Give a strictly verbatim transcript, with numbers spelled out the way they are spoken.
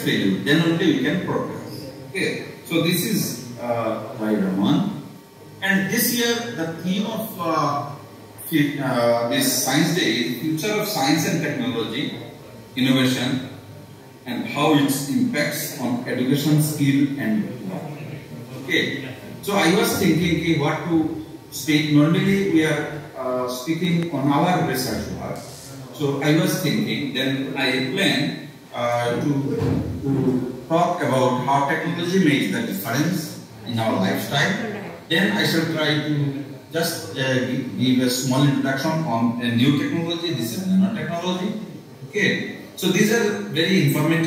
failure, then only we can progress. Okay, so this is uh, Rai Rahman, and this year the theme of uh, uh, this Science Day is Future of Science and Technology, Innovation, and how it impacts on education, skill, and development. Okay, so I was thinking okay, what to speak. Normally we are uh, speaking on our research work. So I was thinking, then I planned uh, to, to talk about how technology makes the difference in our lifestyle. Then I shall try to just uh, give a small introduction on a new technology. This is nanotechnology. Okay, so these are very informative.